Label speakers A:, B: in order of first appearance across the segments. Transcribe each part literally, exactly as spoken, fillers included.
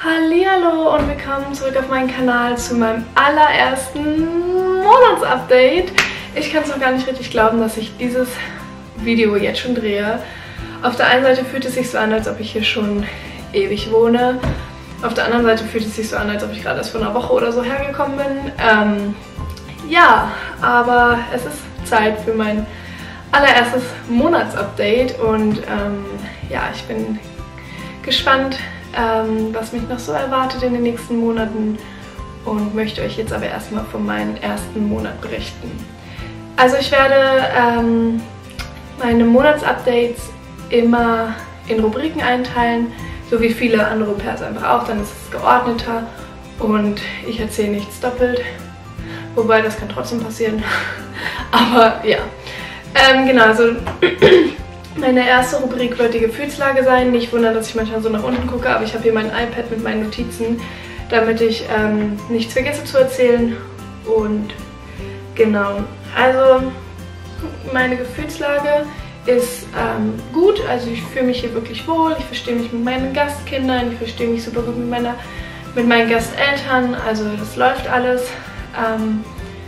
A: Hallihallo und willkommen zurück auf meinen Kanal zu meinem allerersten Monatsupdate. Ich kann es noch gar nicht richtig glauben, dass ich dieses Video jetzt schon drehe. Auf der einen Seite fühlt es sich so an, als ob ich hier schon ewig wohne. Auf der anderen Seite fühlt es sich so an, als ob ich gerade erst vor einer Woche oder so hergekommen bin. Ähm, ja, aber es ist Zeit für mein allererstes Monatsupdate und ähm, ja, ich bin gespannt, ähm, was mich noch so erwartet in den nächsten Monaten und möchte euch jetzt aber erstmal von meinem ersten Monat berichten. Also ich werde ähm, meine Monatsupdates immer in Rubriken einteilen, so wie viele andere Au-pairs einfach auch, dann ist es geordneter und ich erzähle nichts doppelt, wobei das kann trotzdem passieren, aber ja. Ähm, genau, also meine erste Rubrik wird die Gefühlslage sein. Nicht wundern, dass ich manchmal so nach unten gucke, aber ich habe hier mein iPad mit meinen Notizen, damit ich ähm, nichts vergesse zu erzählen. Und genau, also meine Gefühlslage ist ähm, gut, also ich fühle mich hier wirklich wohl, ich verstehe mich mit meinen Gastkindern, ich verstehe mich super gut mit, meiner, mit meinen Gasteltern, also das läuft alles. Ähm,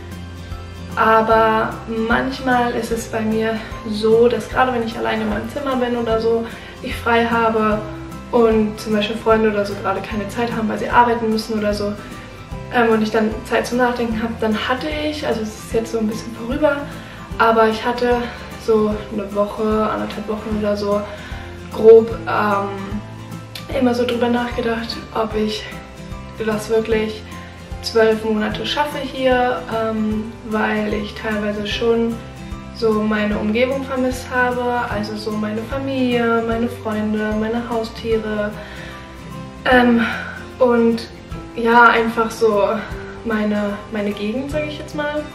A: Aber manchmal ist es bei mir so, dass gerade wenn ich alleine in meinem Zimmer bin oder so, ich frei habe und zum Beispiel Freunde oder so gerade keine Zeit haben, weil sie arbeiten müssen oder so ähm, und ich dann Zeit zum Nachdenken habe, dann hatte ich, also es ist jetzt so ein bisschen vorüber, aber ich hatte so eine Woche, anderthalb Wochen oder so grob ähm, immer so drüber nachgedacht, ob ich das wirklich zwölf Monate schaffe hier, ähm, weil ich teilweise schon so meine Umgebung vermisst habe, also so meine Familie, meine Freunde, meine Haustiere ähm, und ja, einfach so meine, meine Gegend, sage ich jetzt mal.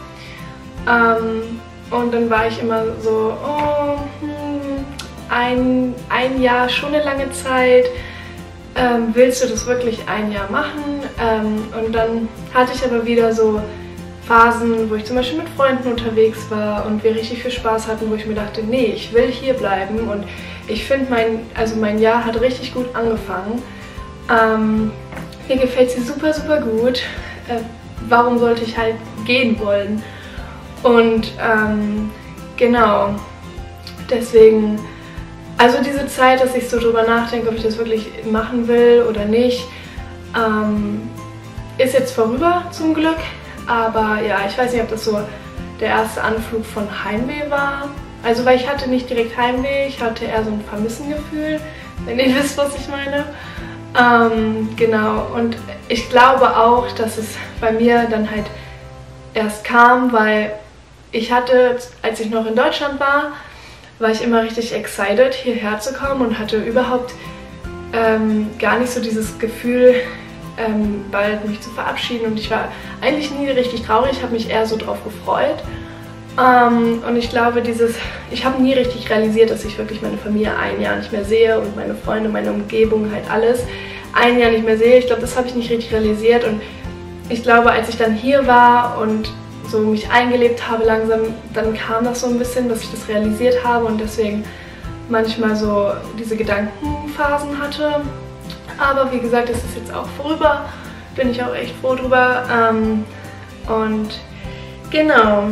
A: Ähm, und dann war ich immer so, oh, hm, ein, ein Jahr, schon eine lange Zeit. Ähm, willst du das wirklich ein Jahr machen? Ähm, und dann hatte ich aber wieder so Phasen, wo ich zum Beispiel mit Freunden unterwegs war und wir richtig viel Spaß hatten, wo ich mir dachte, nee, ich will hier bleiben und ich finde mein, also mein Jahr hat richtig gut angefangen. Ähm, mir gefällt sie super, super gut. Äh, warum sollte ich halt gehen wollen? Und ähm, genau, deswegen. Also diese Zeit, dass ich so drüber nachdenke, ob ich das wirklich machen will oder nicht, ähm, ist jetzt vorüber zum Glück. Aber ja, ich weiß nicht, ob das so der erste Anflug von Heimweh war. Also weil ich hatte nicht direkt Heimweh, ich hatte eher so ein Vermissengefühl, wenn ihr wisst, was ich meine. Ähm, genau, und ich glaube auch, dass es bei mir dann halt erst kam, weil ich hatte, als ich noch in Deutschland war, war ich immer richtig excited, hierher zu kommen und hatte überhaupt ähm, gar nicht so dieses Gefühl, ähm, bald mich zu verabschieden. Und ich war eigentlich nie richtig traurig, ich habe mich eher so drauf gefreut. Ähm, und ich glaube, dieses, ich habe nie richtig realisiert, dass ich wirklich meine Familie ein Jahr nicht mehr sehe und meine Freunde, meine Umgebung, halt alles ein Jahr nicht mehr sehe. Ich glaube, das habe ich nicht richtig realisiert. Und ich glaube, als ich dann hier war und so mich eingelebt habe langsam, dann kam das so ein bisschen, dass ich das realisiert habe und deswegen manchmal so diese Gedankenphasen hatte. Aber wie gesagt, es ist jetzt auch vorüber, bin ich auch echt froh drüber. Ähm, und genau,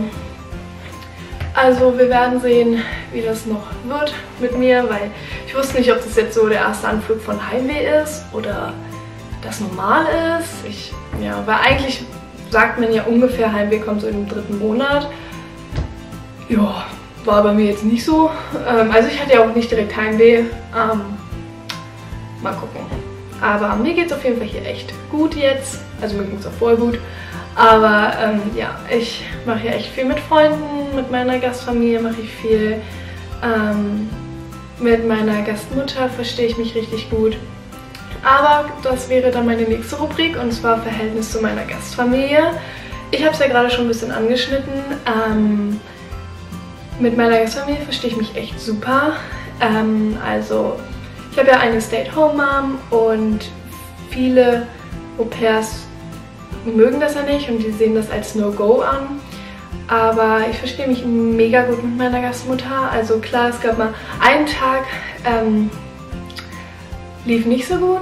A: also wir werden sehen, wie das noch wird mit mir, weil ich wusste nicht, ob das jetzt so der erste Anflug von Heimweh ist oder das normal ist. Ich, ja, weil eigentlich sagt man ja ungefähr, Heimweh kommt so im dritten Monat. Ja, war bei mir jetzt nicht so. Ähm, also ich hatte ja auch nicht direkt Heimweh. Ähm, mal gucken. Aber mir geht es auf jeden Fall hier echt gut jetzt. Also mir ging es auch voll gut. Aber ähm, ja, ich mache hier echt viel mit Freunden, mit meiner Gastfamilie mache ich viel. Ähm, mit meiner Gastmutter verstehe ich mich richtig gut. Aber das wäre dann meine nächste Rubrik und zwar Verhältnis zu meiner Gastfamilie. Ich habe es ja gerade schon ein bisschen angeschnitten. Ähm, mit meiner Gastfamilie verstehe ich mich echt super. Ähm, also ich habe ja eine Stay-at-home-Mom und viele Au-pairs mögen das ja nicht und die sehen das als No-Go an. Aber ich verstehe mich mega gut mit meiner Gastmutter. Also klar, es gab mal einen Tag, ähm, lief nicht so gut.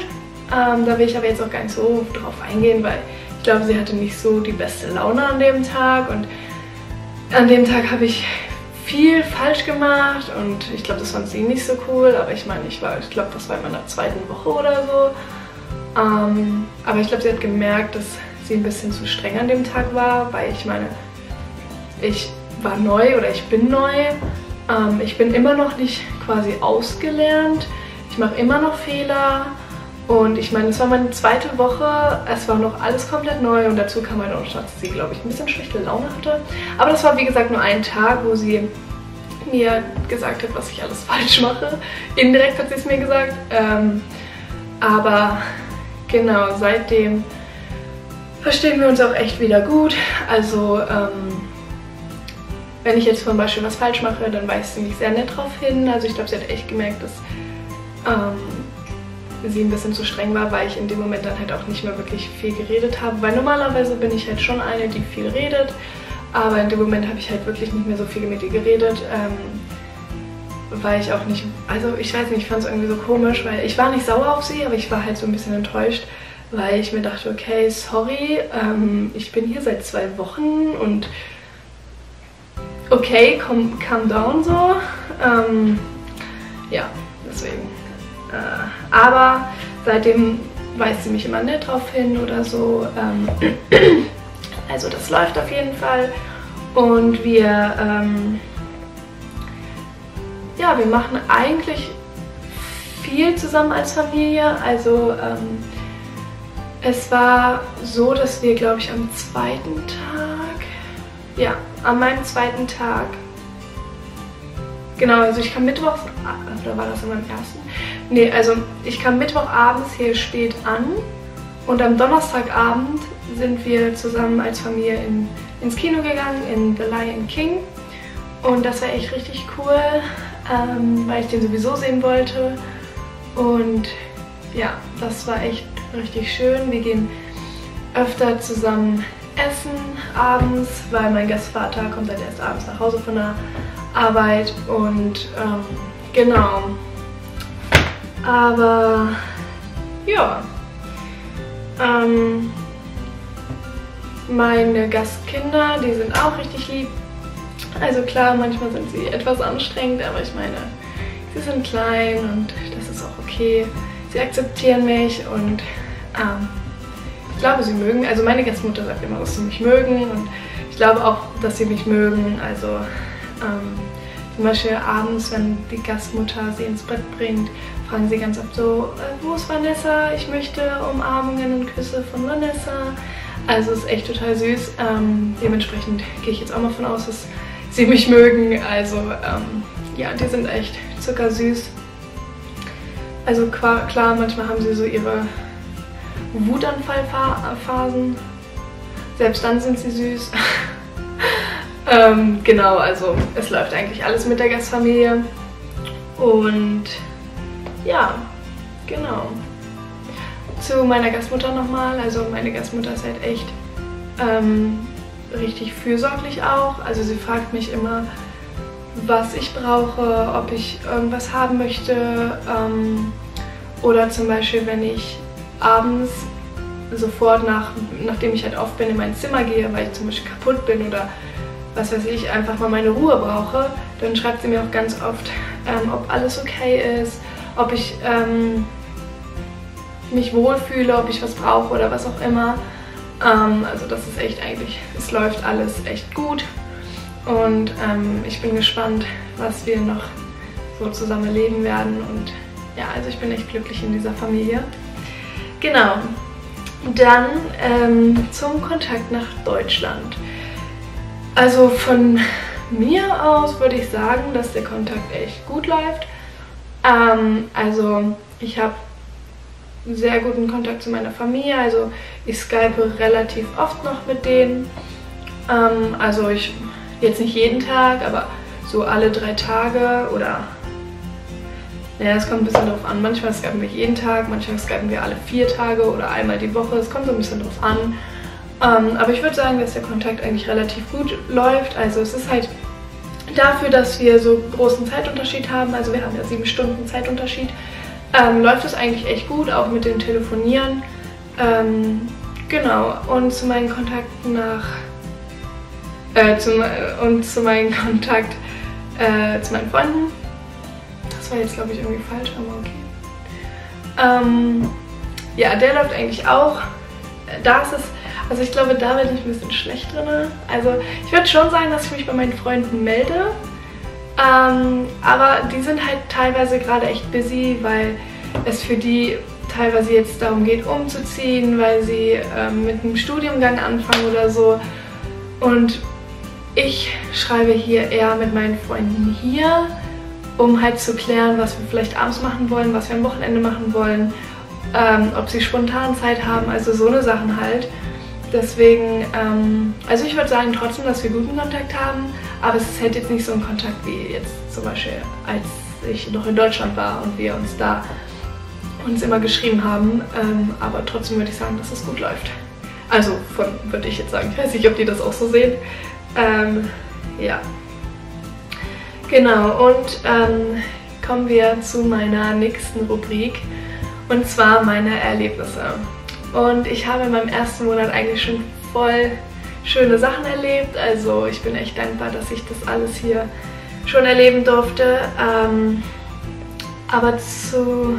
A: Ähm, da will ich aber jetzt auch gar nicht so drauf eingehen, weil ich glaube, sie hatte nicht so die beste Laune an dem Tag und an dem Tag habe ich viel falsch gemacht und ich glaube, das fand sie nicht so cool, aber ich meine, ich war, ich glaube, das war in meiner zweiten Woche oder so. Ähm, aber ich glaube, sie hat gemerkt, dass sie ein bisschen zu streng an dem Tag war, weil ich meine, ich war neu oder ich bin neu. Ähm, ich bin immer noch nicht quasi ausgelernt. Ich mache immer noch Fehler. Und ich meine, es war meine zweite Woche, es war noch alles komplett neu und dazu kam halt auch noch, dass sie, glaube ich, ein bisschen schlechte Laune hatte. Aber das war, wie gesagt, nur ein Tag, wo sie mir gesagt hat, was ich alles falsch mache. Indirekt hat sie es mir gesagt. Ähm, aber genau, seitdem verstehen wir uns auch echt wieder gut. Also, ähm, wenn ich jetzt zum Beispiel was falsch mache, dann weist sie mich sehr nett drauf hin. Also ich glaube, sie hat echt gemerkt, dass ähm, sie ein bisschen zu streng war, weil ich in dem Moment dann halt auch nicht mehr wirklich viel geredet habe. Weil normalerweise bin ich halt schon eine, die viel redet, aber in dem Moment habe ich halt wirklich nicht mehr so viel mit ihr geredet, ähm, weil ich auch nicht, also ich weiß nicht, ich fand es irgendwie so komisch, weil ich war nicht sauer auf sie, aber ich war halt so ein bisschen enttäuscht, weil ich mir dachte, okay, sorry, ähm, ich bin hier seit zwei Wochen und okay, calm, calm down so, ähm, ja, deswegen. Äh, aber seitdem weist sie mich immer nett drauf hin oder so. Ähm, also das läuft auf jeden Fall. Und wir, ähm, ja, wir machen eigentlich viel zusammen als Familie. Also ähm, es war so, dass wir, glaube ich, am zweiten Tag, ja, an meinem zweiten Tag, genau, also ich kam mittwochs, oder war das an meinem ersten? Nee, also ich kam mittwochabends hier spät an und am Donnerstagabend sind wir zusammen als Familie in, ins Kino gegangen, in The Lion King. Und das war echt richtig cool, ähm, weil ich den sowieso sehen wollte. Und ja, das war echt richtig schön. Wir gehen öfter zusammen essen abends, weil mein Gastvater kommt halt erst abends nach Hause von der Arbeit. Und ähm, genau. Aber ja, ähm, meine Gastkinder, die sind auch richtig lieb. Also klar, manchmal sind sie etwas anstrengend, aber ich meine, sie sind klein und das ist auch okay. Sie akzeptieren mich und ähm, ich glaube, sie mögen, also meine Gastmutter sagt immer, dass sie mich mögen und ich glaube auch, dass sie mich mögen. Also ähm, zum Beispiel abends, wenn die Gastmutter sie ins Bett bringt, fragen sie ganz oft so, äh, wo ist Vanessa? Ich möchte Umarmungen und Küsse von Vanessa. Also es ist echt total süß. Ähm, dementsprechend gehe ich jetzt auch mal von aus, dass sie mich mögen. Also ähm, ja, die sind echt zuckersüß. Also klar, manchmal haben sie so ihre Wutanfallphasen. Selbst dann sind sie süß. ähm, genau, also es läuft eigentlich alles mit der Gastfamilie. Und ja, genau. Zu meiner Gastmutter nochmal. Also meine Gastmutter ist halt echt ähm, richtig fürsorglich auch. Also sie fragt mich immer, was ich brauche, ob ich irgendwas haben möchte. Ähm, oder zum Beispiel, wenn ich abends sofort, nach, nachdem ich halt oft bin, in mein Zimmer gehe, weil ich zum Beispiel kaputt bin oder was weiß ich, einfach mal meine Ruhe brauche, dann schreibt sie mir auch ganz oft, ähm, ob alles okay ist, ob ich ähm, mich wohlfühle, ob ich was brauche oder was auch immer. Ähm, also das ist echt eigentlich, es läuft alles echt gut und ähm, ich bin gespannt, was wir noch so zusammen erleben werden und ja, also ich bin echt glücklich in dieser Familie. Genau, dann ähm, zum Kontakt nach Deutschland. Also von mir aus würde ich sagen, dass der Kontakt echt gut läuft. Ähm, also ich habe sehr guten Kontakt zu meiner Familie, also ich skype relativ oft noch mit denen. Ähm, also ich, jetzt nicht jeden Tag, aber so alle drei Tage oder, naja, es kommt ein bisschen drauf an. Manchmal skypen wir jeden Tag, manchmal skypen wir alle vier Tage oder einmal die Woche, es kommt so ein bisschen drauf an. Ähm, aber ich würde sagen, dass der Kontakt eigentlich relativ gut läuft. Also es ist halt dafür, dass wir so großen Zeitunterschied haben, also wir haben ja sieben Stunden Zeitunterschied, ähm, läuft es eigentlich echt gut, auch mit dem Telefonieren. Ähm, genau, und zu meinen Kontakten nach, äh, zu, und zu meinem Kontakt äh, zu meinen Freunden. Das war jetzt, glaube ich, irgendwie falsch, aber okay. Ähm, ja, der läuft eigentlich auch. Da ist es, also ich glaube, da bin ich ein bisschen schlecht drin. Also ich würde schon sagen, dass ich mich bei meinen Freunden melde. Ähm, aber die sind halt teilweise gerade echt busy, weil es für die teilweise jetzt darum geht, umzuziehen, weil sie ähm, mit einem Studiengang anfangen oder so. Und ich schreibe hier eher mit meinen Freunden hier, um halt zu klären, was wir vielleicht abends machen wollen, was wir am Wochenende machen wollen, ähm, ob sie spontan Zeit haben, also so eine Sachen halt. Deswegen, ähm, also ich würde sagen trotzdem, dass wir guten Kontakt haben, aber es ist halt jetzt nicht so ein Kontakt wie jetzt zum Beispiel, als ich noch in Deutschland war und wir uns da uns immer geschrieben haben, ähm, aber trotzdem würde ich sagen, dass es gut läuft. Also von, würde ich jetzt sagen, ich weiß nicht, ob die das auch so sehen. Ähm, ja. Genau, und ähm, kommen wir zu meiner nächsten Rubrik, und zwar meine Erlebnisse. Und ich habe in meinem ersten Monat eigentlich schon voll schöne Sachen erlebt. Also ich bin echt dankbar, dass ich das alles hier schon erleben durfte. Ähm, aber zu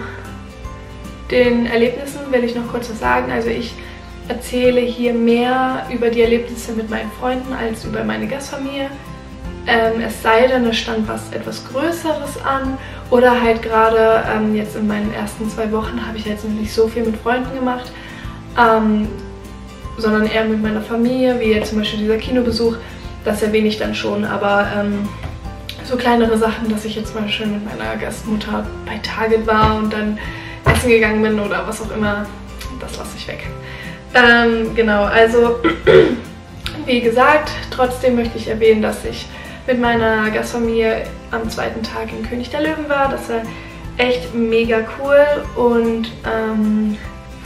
A: den Erlebnissen will ich noch kurz was sagen. Also ich erzähle hier mehr über die Erlebnisse mit meinen Freunden als über meine Gastfamilie. Ähm, es sei denn, es stand was etwas Größeres an oder halt gerade ähm, jetzt in meinen ersten zwei Wochen habe ich jetzt noch nicht so viel mit Freunden gemacht. Ähm, sondern eher mit meiner Familie, wie jetzt zum Beispiel dieser Kinobesuch, das erwähne ich dann schon, aber ähm, so kleinere Sachen, dass ich jetzt mal schön mit meiner Gastmutter bei Target war und dann essen gegangen bin oder was auch immer, das lasse ich weg. Ähm, genau, also wie gesagt, trotzdem möchte ich erwähnen, dass ich mit meiner Gastfamilie am zweiten Tag in König der Löwen war. Das war echt mega cool und ähm,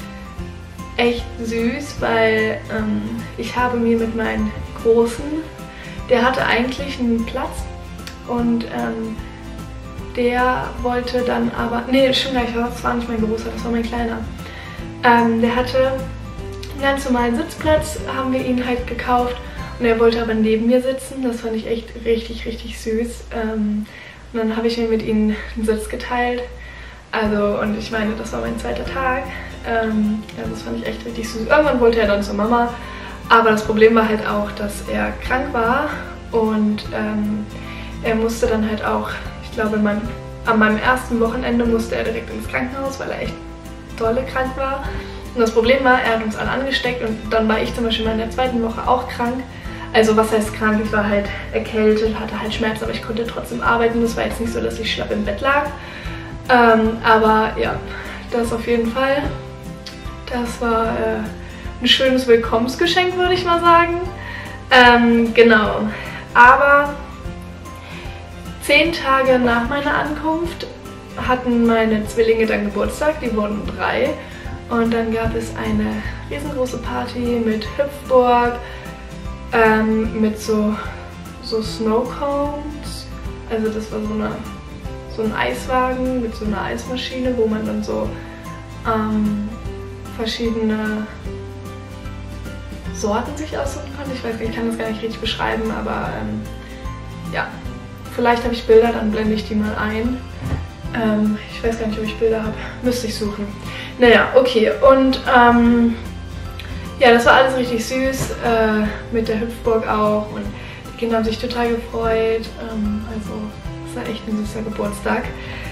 A: echt süß, weil ähm, ich habe mir mit meinem Großen, der hatte eigentlich einen Platz und ähm, der wollte dann aber, nee, stimmt gar nicht, das war nicht mein Großer, das war mein Kleiner. Ähm, der hatte einen ganz normalen Sitzplatz, haben wir ihn halt gekauft und er wollte aber neben mir sitzen, das fand ich echt richtig, richtig süß. Ähm, und dann habe ich mir mit ihm einen Sitz geteilt, also und ich meine, das war mein zweiter Tag. Ähm, ja, das fand ich echt richtig süß. Irgendwann wollte er dann zur Mama, aber das Problem war halt auch, dass er krank war und ähm, er musste dann halt auch, ich glaube, in meinem, an meinem ersten Wochenende musste er direkt ins Krankenhaus, weil er echt dolle krank war. Und das Problem war, er hat uns alle angesteckt und dann war ich zum Beispiel in der zweiten Woche auch krank. Also was heißt krank? Ich war halt erkältet, hatte halt Schmerzen, aber ich konnte trotzdem arbeiten. Das war jetzt nicht so, dass ich schlapp im Bett lag. Ähm, aber ja, das auf jeden Fall. Das war äh, ein schönes Willkommensgeschenk, würde ich mal sagen. Ähm, genau. Aber zehn Tage nach meiner Ankunft hatten meine Zwillinge dann Geburtstag. Die wurden drei. Und dann gab es eine riesengroße Party mit Hüpfburg, ähm, mit so, so Snow Cones. Also das war so, eine, so ein Eiswagen mit so einer Eismaschine, wo man dann so ähm, verschiedene Sorten sich aussuchen konnte. Ich weiß nicht, ich kann das gar nicht richtig beschreiben, aber ähm, ja, vielleicht habe ich Bilder, dann blende ich die mal ein. Ähm, ich weiß gar nicht, ob ich Bilder habe. Müsste ich suchen. Naja, okay. Und ähm, ja, das war alles richtig süß. Äh, mit der Hüpfburg auch. Und die Kinder haben sich total gefreut. Ähm, also, es war echt ein süßer Geburtstag.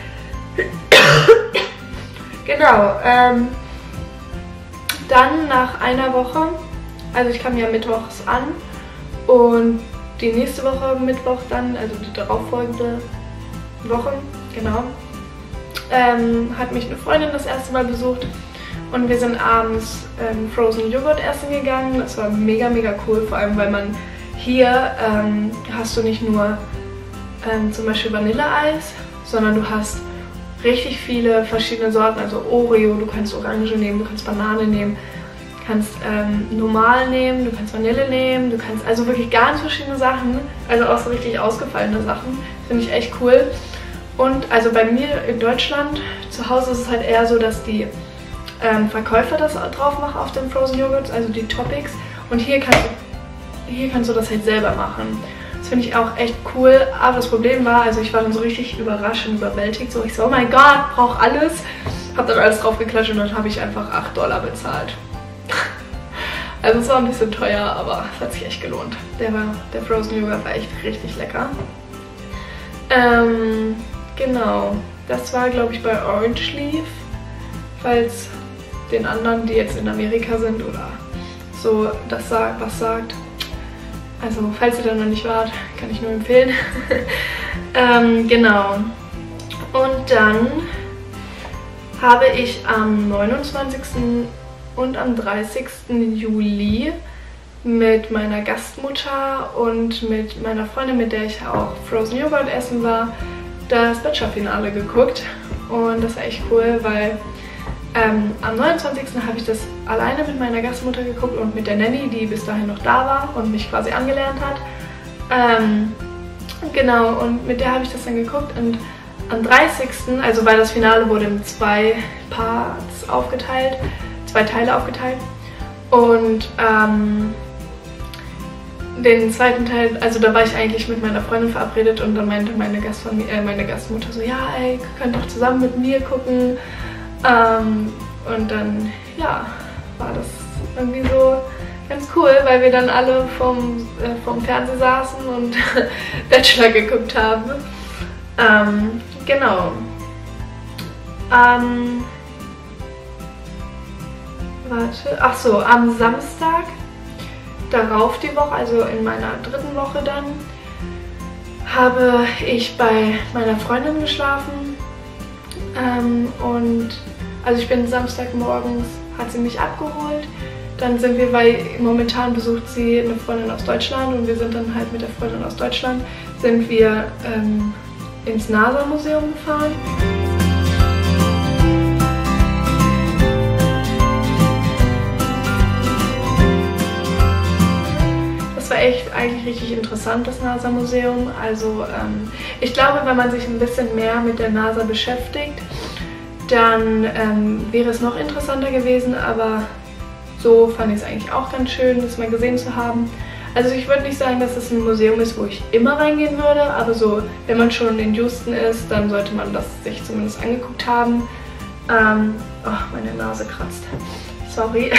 A: Genau. Ähm, dann nach einer Woche, also ich kam ja mittwochs an und die nächste Woche Mittwoch dann, also die darauffolgende Woche, genau, ähm, hat mich eine Freundin das erste Mal besucht und wir sind abends ähm, Frozen Joghurt essen gegangen. Das war mega, mega cool, vor allem weil man hier ähm, hast du nicht nur ähm, zum Beispiel Vanilleeis, sondern du hast richtig viele verschiedene Sorten, also Oreo, du kannst Orange nehmen, du kannst Banane nehmen, du kannst ähm, normal nehmen, du kannst Vanille nehmen, du kannst also wirklich ganz verschiedene Sachen, also auch so richtig ausgefallene Sachen, finde ich echt cool. Und also bei mir in Deutschland, zu Hause ist es halt eher so, dass die ähm, Verkäufer das drauf machen auf den Frozen Joghurts, also die Toppings. Und hier kannst du, hier kannst du das halt selber machen. Das finde ich auch echt cool. Aber das Problem war, also ich war dann so richtig überrascht und überwältigt. So, ich so, oh mein Gott, brauche alles. Hab dann alles drauf geklatscht und dann habe ich einfach acht Dollar bezahlt. Also es war ein bisschen teuer, aber es hat sich echt gelohnt. Der, war, der Frozen Joghurt war echt richtig lecker. Ähm, genau. Das war, glaube ich, bei Orange Leaf. Falls den anderen, die jetzt in Amerika sind oder so, das sagt, was sagt. Also, falls ihr da noch nicht wart, kann ich nur empfehlen. ähm, genau. Und dann habe ich am neunundzwanzigsten und am dreißigsten Juli mit meiner Gastmutter und mit meiner Freundin, mit der ich auch Frozen Joghurt essen war, das Bachelor-Finale geguckt. Und das war echt cool, weil ähm, am neunundzwanzigsten habe ich das alleine mit meiner Gastmutter geguckt und mit der Nanny, die bis dahin noch da war und mich quasi angelernt hat. Ähm, genau, und mit der habe ich das dann geguckt und am dreißigsten, also weil das Finale wurde in zwei Parts aufgeteilt, zwei Teile aufgeteilt. Und ähm, den zweiten Teil, also da war ich eigentlich mit meiner Freundin verabredet und dann meinte meine, Gastfamilie, äh, meine Gastmutter so, ja, ey, ihr könnt doch zusammen mit mir gucken. Ähm, und dann, ja, war das irgendwie so ganz cool, weil wir dann alle vom, äh, vom Fernseher saßen und Bachelor geguckt haben. Ähm, genau. Ähm, warte, ach so, am Samstag, darauf die Woche, also in meiner dritten Woche dann, habe ich bei meiner Freundin geschlafen. Ähm, und also ich bin Samstagmorgens, hat sie mich abgeholt. Dann sind wir, weil momentan besucht sie eine Freundin aus Deutschland und wir sind dann halt mit der Freundin aus Deutschland, sind wir ähm, ins NASA-Museum gefahren. Das war echt eigentlich richtig interessant, das NASA-Museum. Also ähm, ich glaube, wenn man sich ein bisschen mehr mit der NASA beschäftigt, dann ähm, wäre es noch interessanter gewesen, aber so fand ich es eigentlich auch ganz schön, das mal gesehen zu haben. Also ich würde nicht sagen, dass es ein Museum ist, wo ich immer reingehen würde, aber so, wenn man schon in Houston ist, dann sollte man das sich zumindest angeguckt haben. Ähm, oh, meine Nase kratzt. Sorry.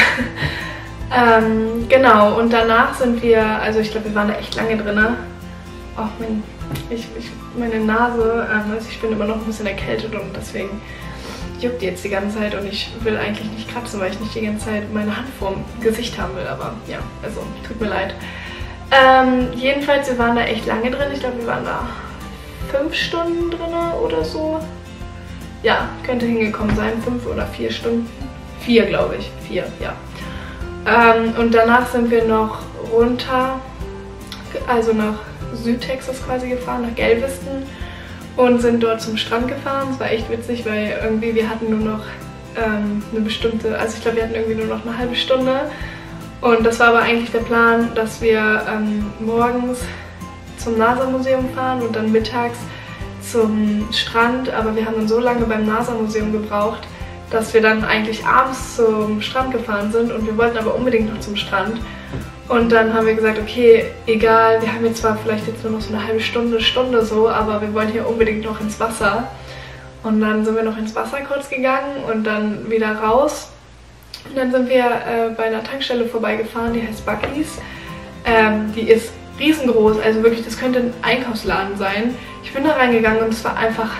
A: ähm, genau, und danach sind wir, also ich glaube, wir waren da echt lange drin. Oh, mein, ich, ich, meine Nase, ähm, also ich bin immer noch ein bisschen erkältet und deswegen juckt jetzt die ganze Zeit und ich will eigentlich nicht kratzen, weil ich nicht die ganze Zeit meine Hand vorm Gesicht haben will, aber ja, also tut mir leid. Ähm, jedenfalls, wir waren da echt lange drin, ich glaube, wir waren da fünf Stunden drin oder so. Ja, könnte hingekommen sein, fünf oder vier Stunden. Vier, glaube ich, vier, ja. Ähm, und danach sind wir noch runter, also nach Südtexas quasi gefahren, nach Galveston. Und sind dort zum Strand gefahren. Es war echt witzig, weil irgendwie wir hatten nur noch ähm, eine bestimmte, also ich glaube, wir hatten irgendwie nur noch eine halbe Stunde. Und das war aber eigentlich der Plan, dass wir ähm, morgens zum NASA-Museum fahren und dann mittags zum Strand. Aber wir haben dann so lange beim NASA-Museum gebraucht, dass wir dann eigentlich abends zum Strand gefahren sind und wir wollten aber unbedingt noch zum Strand. Und dann haben wir gesagt, okay, egal, wir haben jetzt zwar vielleicht jetzt nur noch so eine halbe Stunde, Stunde so, aber wir wollen hier unbedingt noch ins Wasser. Und dann sind wir noch ins Wasser kurz gegangen und dann wieder raus. Und dann sind wir äh, bei einer Tankstelle vorbeigefahren, die heißt Buc-ee's. Ähm, die ist riesengroß, also wirklich, das könnte ein Einkaufsladen sein. Ich bin da reingegangen und es war einfach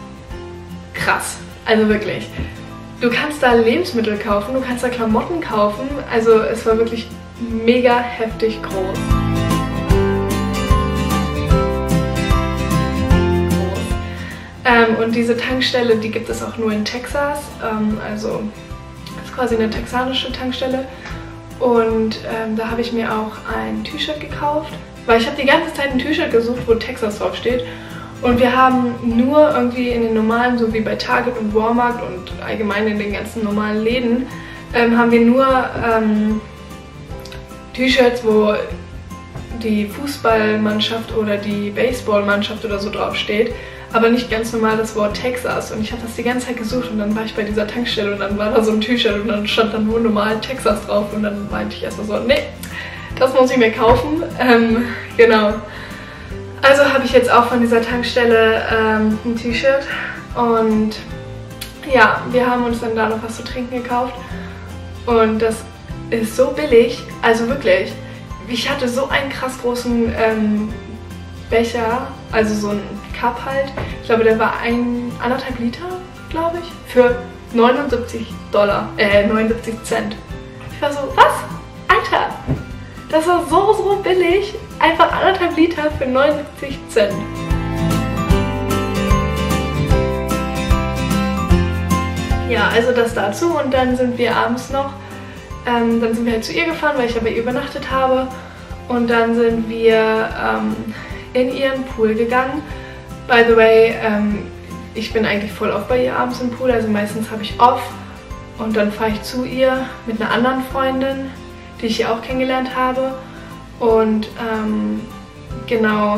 A: krass, also wirklich. Du kannst da Lebensmittel kaufen, du kannst da Klamotten kaufen, also es war wirklich mega heftig groß. groß. Ähm, und diese Tankstelle, die gibt es auch nur in Texas, ähm, also das ist quasi eine texanische Tankstelle. Und ähm, da habe ich mir auch ein T-Shirt gekauft, weil ich habe die ganze Zeit ein T-Shirt gesucht, wo Texas draufsteht. Und wir haben nur irgendwie in den normalen, so wie bei Target und Walmart und allgemein in den ganzen normalen Läden, ähm, haben wir nur ähm, T-Shirts, wo die Fußballmannschaft oder die Baseballmannschaft oder so draufsteht. aber nicht ganz normal das Wort Texas. Und ich habe das die ganze Zeit gesucht und dann war ich bei dieser Tankstelle und dann war da so ein T-Shirt und dann stand dann nur normal Texas drauf und dann meinte ich erstmal so, nee, das muss ich mir kaufen. Ähm, genau. Also habe ich jetzt auch von dieser Tankstelle ähm, ein T-Shirt und ja, wir haben uns dann da noch was zu trinken gekauft und das ist so billig, also wirklich. Ich hatte so einen krass großen ähm, Becher, also so ein Cup halt. Ich glaube, der war ein, anderthalb Liter, glaube ich, für neunundsiebzig Dollar, äh, neunundsiebzig Cent. Ich war so, was? Alter, das war so, so billig. Einfach anderthalb Liter für neunundsiebzig Cent. Ja, also das dazu und dann sind wir abends noch, ähm, dann sind wir halt zu ihr gefahren, weil ich ja bei ihr übernachtet habe und dann sind wir ähm, in ihren Pool gegangen. By the way, ähm, ich bin eigentlich voll oft bei ihr abends im Pool, also meistens habe ich off und dann fahre ich zu ihr mit einer anderen Freundin, die ich hier auch kennengelernt habe und ähm, genau,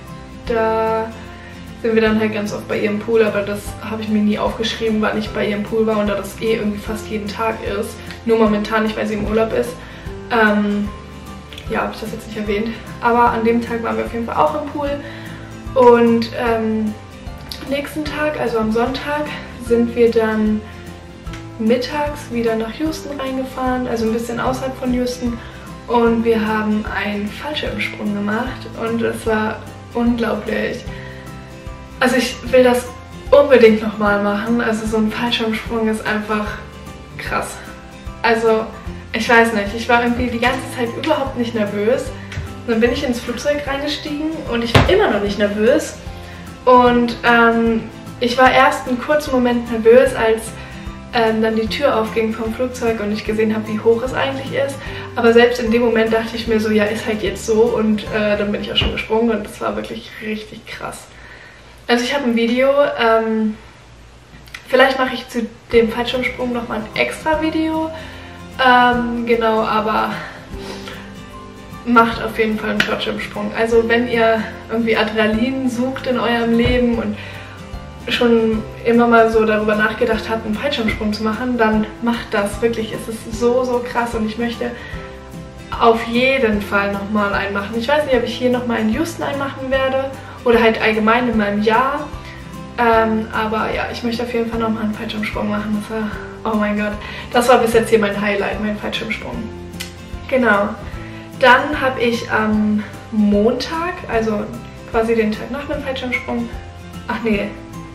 A: da sind wir dann halt ganz oft bei ihr im Pool, aber das habe ich mir nie aufgeschrieben, weil ich bei ihr im Pool war und da das eh irgendwie fast jeden Tag ist. Nur momentan nicht, weil sie im Urlaub ist. Ähm, ja, habe ich das jetzt nicht erwähnt. Aber an dem Tag waren wir auf jeden Fall auch im Pool. Und ähm, nächsten Tag, also am Sonntag, sind wir dann mittags wieder nach Houston reingefahren, also ein bisschen außerhalb von Houston. Und wir haben einen Fallschirmsprung gemacht und es war unglaublich. Also ich will das unbedingt nochmal machen. Also so ein Fallschirmsprung ist einfach krass. Also ich weiß nicht, ich war irgendwie die ganze Zeit überhaupt nicht nervös. Dann bin ich ins Flugzeug reingestiegen und ich war immer noch nicht nervös. Und ähm, ich war erst einen kurzen Moment nervös, als ähm, dann die Tür aufging vom Flugzeug und ich gesehen habe, wie hoch es eigentlich ist. Aber selbst in dem Moment dachte ich mir so, ja, ist halt jetzt so. Und äh, dann bin ich auch schon gesprungen und das war wirklich richtig krass. Also ich habe ein Video, ähm, vielleicht mache ich zu dem Fallschirmsprung nochmal ein extra Video, ähm, genau, aber macht auf jeden Fall einen Fallschirmsprung. Also wenn ihr irgendwie Adrenalin sucht in eurem Leben und schon immer mal so darüber nachgedacht habt, einen Fallschirmsprung zu machen, dann macht das wirklich. Es ist so, so krass und ich möchte auf jeden Fall nochmal einen machen. Ich weiß nicht, ob ich hier nochmal in Houston einen machen werde. Oder halt allgemein in meinem Jahr. Ähm, aber ja, ich möchte auf jeden Fall nochmal einen Fallschirmsprung machen. Das war, oh mein Gott. Das war bis jetzt hier mein Highlight, mein Fallschirmsprung. Genau. Dann habe ich am Montag, also quasi den Tag nach dem Fallschirmsprung, ach nee,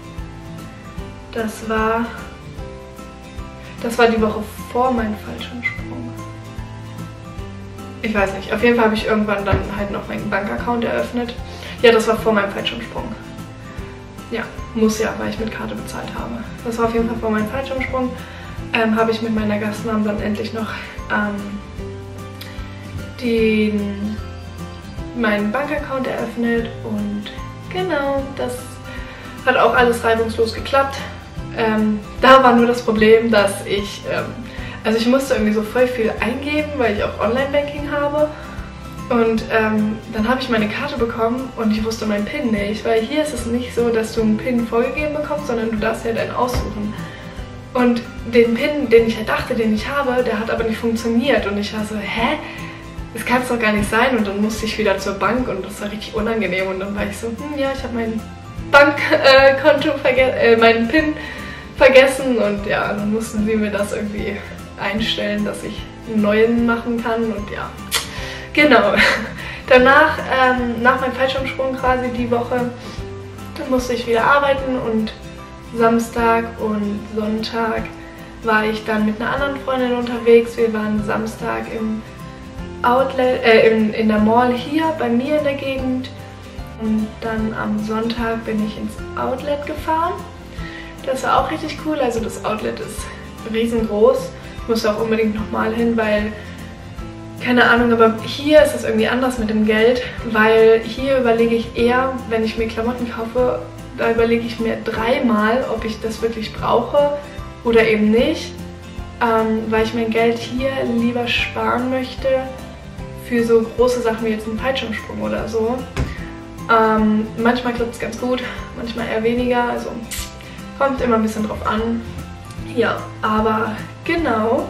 A: das war, das war die Woche vor meinem Fallschirmsprung. Ich weiß nicht, auf jeden Fall habe ich irgendwann dann halt noch meinen Bankaccount eröffnet. Ja, das war vor meinem Fallschirmsprung. Ja, muss ja, weil ich mit Karte bezahlt habe. Das war auf jeden Fall vor meinem Fallschirmsprung. Ähm, habe ich mit meiner Gastmom dann endlich noch ähm, den, meinen Bankaccount eröffnet und genau, das hat auch alles reibungslos geklappt. Ähm, da war nur das Problem, dass ich, ähm, also ich musste irgendwie so voll viel eingeben, weil ich auch Online-Banking habe. Und ähm, dann habe ich meine Karte bekommen und ich wusste meinen PIN nicht, weil hier ist es nicht so, dass du einen PIN vorgegeben bekommst, sondern du darfst halt einen aussuchen. Und den PIN, den ich halt dachte, den ich habe, der hat aber nicht funktioniert und ich war so, hä? Das kann es doch gar nicht sein und dann musste ich wieder zur Bank und das war richtig unangenehm und dann war ich so, hm, ja, ich habe mein Bankkonto äh, vergessen, äh, meinen PIN vergessen und ja, dann mussten sie mir das irgendwie einstellen, dass ich einen neuen machen kann und ja. Genau. Danach, ähm, nach meinem Fallschirmsprung quasi die Woche, musste ich wieder arbeiten und Samstag und Sonntag war ich dann mit einer anderen Freundin unterwegs. Wir waren Samstag im Outlet, äh, in, in der Mall hier bei mir in der Gegend und dann am Sonntag bin ich ins Outlet gefahren. Das war auch richtig cool, also das Outlet ist riesengroß. Ich musste auch unbedingt nochmal hin, weil keine Ahnung, aber hier ist es irgendwie anders mit dem Geld, weil hier überlege ich eher, wenn ich mir Klamotten kaufe, da überlege ich mir dreimal, ob ich das wirklich brauche oder eben nicht, ähm, weil ich mein Geld hier lieber sparen möchte für so große Sachen wie jetzt einen Fallschirmsprung oder so. Ähm, manchmal klappt es ganz gut, manchmal eher weniger, also kommt immer ein bisschen drauf an. Ja, aber genau.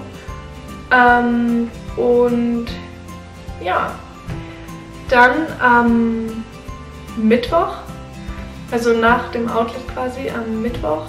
A: Ähm, und ja, dann am Mittwoch, also nach dem Outlet quasi am Mittwoch,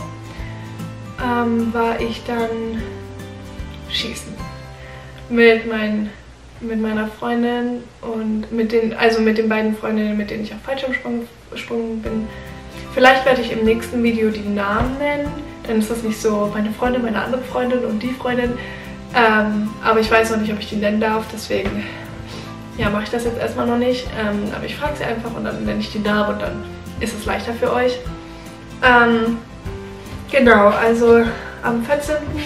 A: ähm, war ich dann schießen mit, mein, mit meiner Freundin und mit den, also mit den beiden Freundinnen, mit denen ich auf Fallschirmsprung gesprungen bin. Vielleicht werde ich im nächsten Video die Namen nennen, dann ist das nicht so meine Freundin, meine andere Freundin und die Freundin. Ähm, aber ich weiß noch nicht, ob ich die nennen darf, deswegen ja, mache ich das jetzt erstmal noch nicht. Ähm, aber ich frage sie einfach und dann nenne ich die Namen und dann ist es leichter für euch. Ähm, genau, also am vierzehnten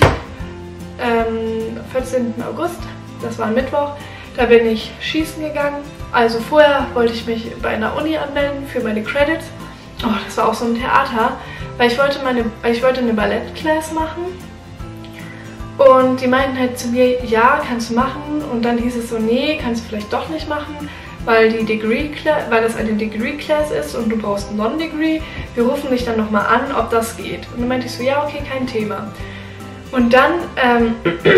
A: Ähm, vierzehnten August, das war ein Mittwoch, da bin ich schießen gegangen. Also vorher wollte ich mich bei einer Uni anmelden für meine Credits. Oh, das war auch so ein Theater, weil ich wollte, meine, weil ich wollte eine Ballettklasse machen. Und die meinten halt zu mir, ja, kannst du machen. Und dann hieß es so, nee, kannst du vielleicht doch nicht machen, weil, die Degree, weil das eine Degree-Class ist und du brauchst Non-Degree. Wir rufen dich dann nochmal an, ob das geht. Und dann meinte ich so, ja, okay, kein Thema. Und dann ähm,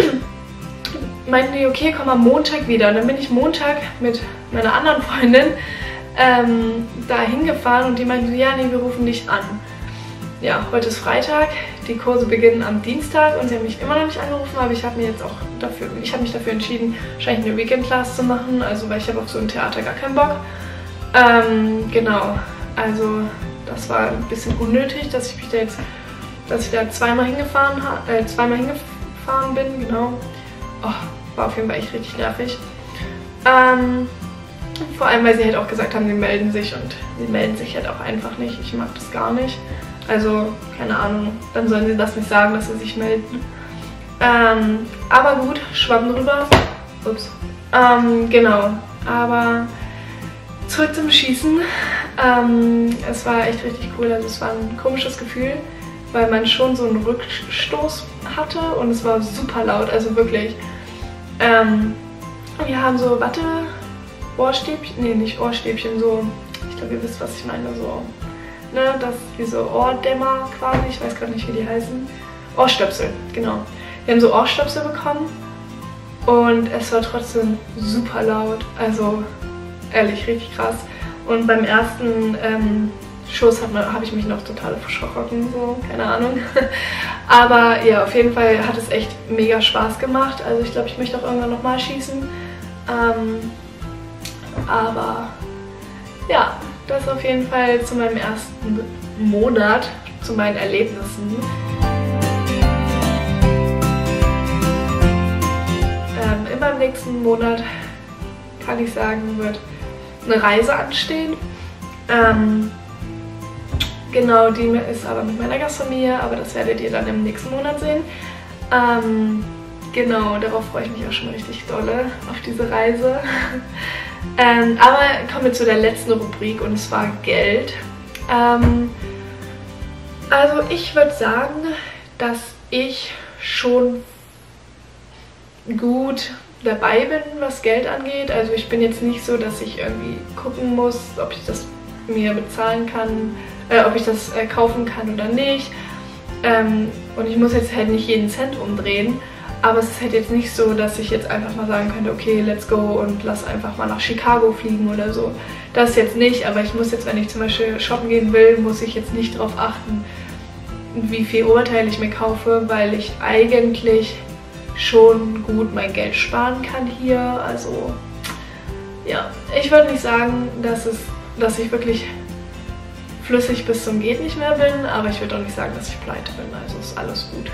A: meinten die, okay, komm am Montag wieder. Und dann bin ich Montag mit meiner anderen Freundin ähm, da hingefahren und die meinten so, ja, nee, wir rufen dich an. Ja, heute ist Freitag, die Kurse beginnen am Dienstag und sie haben mich immer noch nicht angerufen, aber ich habe mir jetzt auch dafür, ich habe mich dafür entschieden, wahrscheinlich eine Weekend-Class zu machen, also weil ich habe auf so ein Theater gar keinen Bock. Ähm, genau, also das war ein bisschen unnötig, dass ich mich da jetzt, dass ich da zweimal hingefahren, äh, zweimal hingefahren bin, genau. Oh, war auf jeden Fall echt richtig nervig. Ähm, vor allem, weil sie halt auch gesagt haben, sie melden sich und sie melden sich halt auch einfach nicht. Ich mag das gar nicht. Also, keine Ahnung, dann sollen sie das nicht sagen, dass sie sich melden. Ähm, aber gut, schwamm drüber. Ups. Ähm, genau. Aber zurück zum Schießen. Ähm, es war echt richtig cool. Also es war ein komisches Gefühl, weil man schon so einen Rückstoß hatte und es war super laut, also wirklich. Ähm, wir haben so Watte, Ohrstäbchen, nee, nicht Ohrstäbchen, so, ich glaube, ihr wisst, was ich meine, so. Ne, das wie so Ohrdämmer quasi, ich weiß gerade nicht, wie die heißen. Ohrstöpsel, genau. Wir haben so Ohrstöpsel bekommen und es war trotzdem super laut, also ehrlich, richtig krass. Und beim ersten ähm, Schuss habe ich mich noch total verschrocken, so, keine Ahnung. Aber ja, auf jeden Fall hat es echt mega Spaß gemacht, also ich glaube, ich möchte auch irgendwann nochmal schießen. Ähm, aber ja, das auf jeden Fall zu meinem ersten Monat, zu meinen Erlebnissen. Ähm, in meinem nächsten Monat, kann ich sagen, wird eine Reise anstehen. Ähm, genau, die ist aber mit meiner Gastfamilie, aber das werdet ihr dann im nächsten Monat sehen. Ähm, genau, darauf freue ich mich auch schon richtig dolle, auf diese Reise. Ähm, aber kommen wir zu der letzten Rubrik und zwar Geld. Ähm, also ich würde sagen, dass ich schon gut dabei bin, was Geld angeht. Also ich bin jetzt nicht so, dass ich irgendwie gucken muss, ob ich das mir bezahlen kann, äh, ob ich das äh, kaufen kann oder nicht. Ähm, und ich muss jetzt halt nicht jeden Cent umdrehen. Aber es ist halt jetzt nicht so, dass ich jetzt einfach mal sagen könnte, okay, let's go und lass einfach mal nach Chicago fliegen oder so. Das jetzt nicht, aber ich muss jetzt, wenn ich zum Beispiel shoppen gehen will, muss ich jetzt nicht darauf achten, wie viel Oberteil ich mir kaufe, weil ich eigentlich schon gut mein Geld sparen kann hier. Also ja, ich würde nicht sagen, dass, es, dass ich wirklich flüssig bis zum geht nicht mehr bin, aber ich würde auch nicht sagen, dass ich pleite bin, also ist alles gut.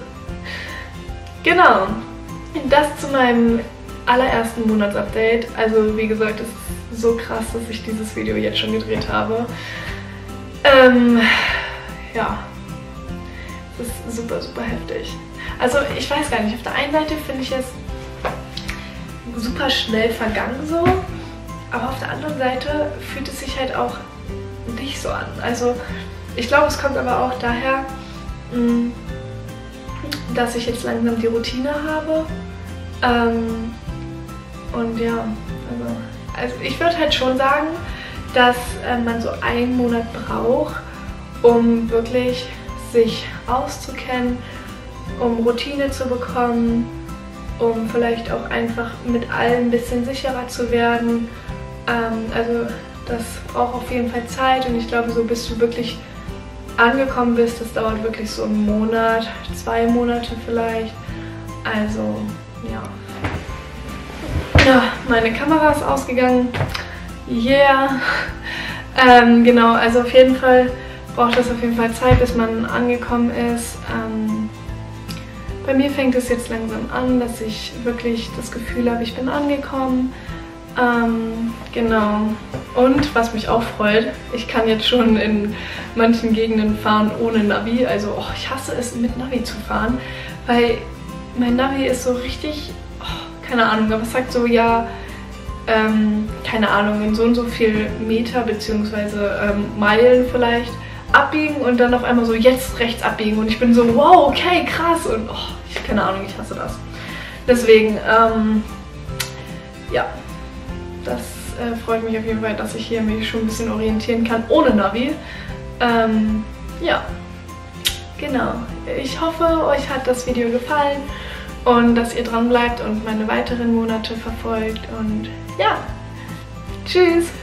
A: Genau, das zu meinem allerersten Monatsupdate. Also wie gesagt, es ist so krass, dass ich dieses Video jetzt schon gedreht habe. Ähm, ja, es ist super, super heftig. Also ich weiß gar nicht, auf der einen Seite finde ich es super schnell vergangen so, aber auf der anderen Seite fühlt es sich halt auch nicht so an. Also ich glaube, es kommt aber auch daher, mh, dass ich jetzt langsam die Routine habe. Ähm, und ja, also, also ich würde halt schon sagen, dass äh, man so einen Monat braucht, um wirklich sich auszukennen, um Routine zu bekommen, um vielleicht auch einfach mit allem ein bisschen sicherer zu werden. Ähm, also das braucht auf jeden Fall Zeit und ich glaube, so bis du wirklich angekommen bist, das dauert wirklich so einen Monat, zwei Monate vielleicht. Also ja. Ja, meine Kamera ist ausgegangen. Yeah. ähm, genau, also auf jeden Fall braucht es auf jeden Fall Zeit, bis man angekommen ist. Ähm, bei mir fängt es jetzt langsam an, dass ich wirklich das Gefühl habe, ich bin angekommen. Ähm, genau. Und was mich auch freut, ich kann jetzt schon in manchen Gegenden fahren ohne Navi. Also oh, ich hasse es, mit Navi zu fahren, weil mein Navi ist so richtig, oh, keine Ahnung, aber es sagt so, ja, ähm, keine Ahnung, in so und so viel Meter bzw. Ähm, Meilen vielleicht abbiegen und dann auf einmal so jetzt rechts abbiegen und ich bin so, wow, okay, krass und oh, ich, keine Ahnung, ich hasse das. Deswegen, ähm, ja, das äh, freut mich auf jeden Fall, dass ich hier mich schon ein bisschen orientieren kann ohne Navi. Ähm, ja, genau. Ich hoffe, euch hat das Video gefallen und dass ihr dran bleibt und meine weiteren Monate verfolgt und ja, tschüss!